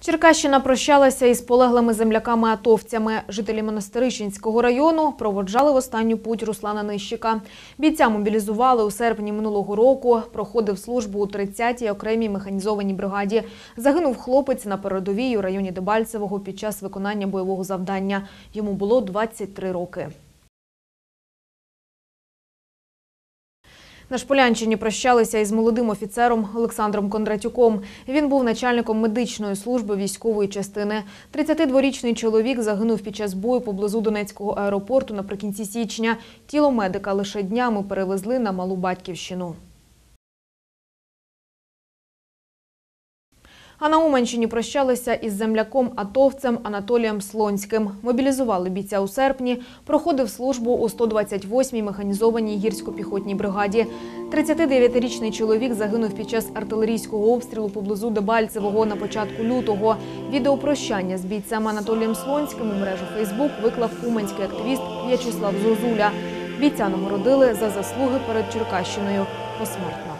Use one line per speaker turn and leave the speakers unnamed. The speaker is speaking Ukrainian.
Черкащина прощалася із полеглими земляками-атовцями. Жителі Монастирищенського району проводжали в останню путь Руслана Нищика. Бійця мобілізували у серпні минулого року, проходив службу у 30-й окремій механізованій бригаді. Загинув хлопець на передовій у районі Дебальцевого під час виконання бойового завдання. Йому було 23 роки. На Шполянщині прощалися із молодим офіцером Олександром Кондратюком. Він був начальником медичної служби військової частини. 32-річний чоловік загинув під час бою поблизу Донецького аеропорту наприкінці січня. Тіло медика лише днями перевезли на Малу Батьківщину. А на Уманщині прощалися із земляком-атовцем Анатолієм Слонським. Мобілізували бійця у серпні, проходив службу у 128-й механізованій гірсько-піхотній бригаді. 39-річний чоловік загинув під час артилерійського обстрілу поблизу Дебальцевого на початку лютого. Відео прощання з бійцем Анатолієм Слонським у мережу Фейсбук виклав уманський активіст В'ячеслав Зозуля. Бійця нагородили за заслуги перед Черкащиною посмертно.